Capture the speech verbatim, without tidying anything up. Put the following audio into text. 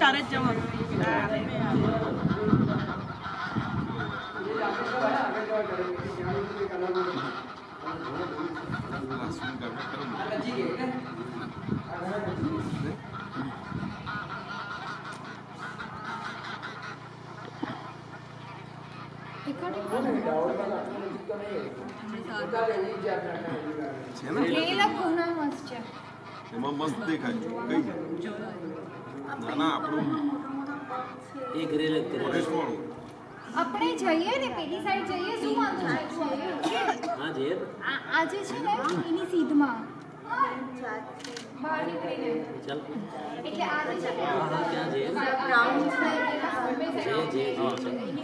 તારે જ જવાનું એમાં મસ્ત દેખાય કઈ ના ના આપણું એક રેલ જ કરે આપણે જઈએ ને પેલી સાઈડ જઈએ શું વાંધો છે હા જે આજે છે ને એની સીધમાં બહાર નીકળીને ચાલ એટલે આજે છે ને હા ક્યાં જે ગ્રાઉન્ડ છે જે જે